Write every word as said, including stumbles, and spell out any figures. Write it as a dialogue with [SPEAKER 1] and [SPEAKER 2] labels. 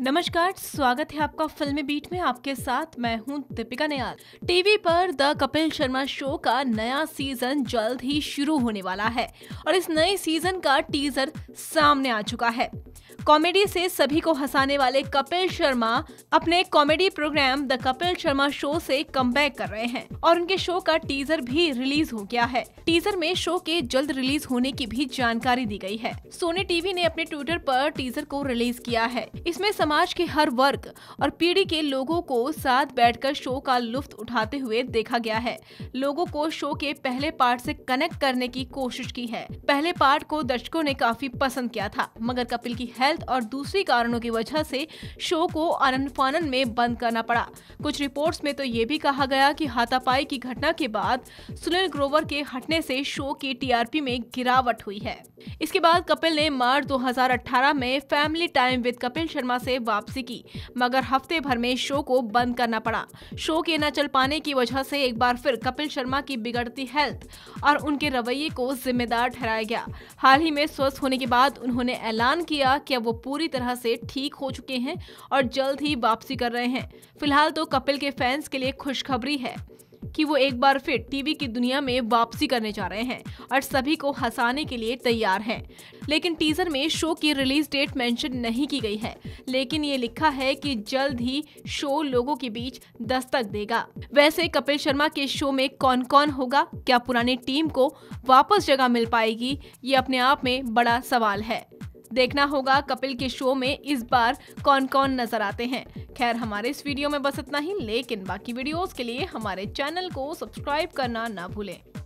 [SPEAKER 1] नमस्कार, स्वागत है आपका फिल्मी बीट में। आपके साथ मैं हूं दीपिका नियाल। टीवी पर द कपिल शर्मा शो का नया सीजन जल्द ही शुरू होने वाला है और इस नए सीजन का टीजर सामने आ चुका है। कॉमेडी से सभी को हंसाने वाले कपिल शर्मा अपने comedy program the Kapil Sharma show से कमबैक कर रहे हैं और उनके शो का टीजर भी रिलीज हो गया है। टीजर में शो के जल्द रिलीज होने की भी जानकारी दी गई है। सोनी टीवी ने अपने ट्विटर पर टीजर को रिलीज किया है। इसमें समाज के हर वर्ग और पीढ़ी के लोगों को साथ बैठकर शो का लुत्फ उठाते हुए देखा गया है। लोगों को शो के पहले पार्ट से कनेक्ट करने की कोशिश की है। पहले पार्ट को दर्शकों ने काफी पसंद किया था, मगर कपिल की हेल्थ और दूसरी कारणों की वजह से शो को आनन फानन में बंद करना पड़ा। कुछ रिपोर्ट्स में तो ये भी कहा गया कि हाथापाई की घटना के बाद सुनील ग्रोवर के हटने से शो की टीआरपी में गिरावट हुई है। इसके बाद कपिल ने मार्च दो हज़ार अठारह में family time with Kapil Sharma से वापसी की, मगर हफ्ते भर में शो को बंद करना पड़ा। शो के न चल पाने की वजह से एक बार फिर कपिल शर्मा की बिगड़ती हेल्थ और उनके रवैये को जिम्मेदार ठहराया गया। हाल ही में स्वस्थ होने के बाद उन्होंने ऐलान किया कि वो पूरी तरह से ठीक हो चुके हैं और जल्द ही वापसी कर रहे हैं। फिलहाल तो कपिल के फैंस के लिए खुशखबरी है कि वो एक बार फिर टीवी की दुनिया में वापसी करने जा रहे हैं और सभी को हंसाने के लिए तैयार हैं। लेकिन टीजर में शो की रिलीज डेट मेंशन नहीं की गई है, लेकिन ये लिखा है कि जल्द ही शो लोगों के बीच दस्तक देगा। वैसे कपिल शर्मा के शो में कौन कौन होगा, क्या पुरानी टीम को वापस जगह मिल पाएगी, ये अपने आप में बड़ा सवाल है। देखना होगा कपिल के शो में इस बार कौन कौन नजर आते हैं। खैर, हमारे इस वीडियो में बस इतना ही, लेकिन बाकी वीडियोस के लिए हमारे चैनल को सब्सक्राइब करना ना भूलें।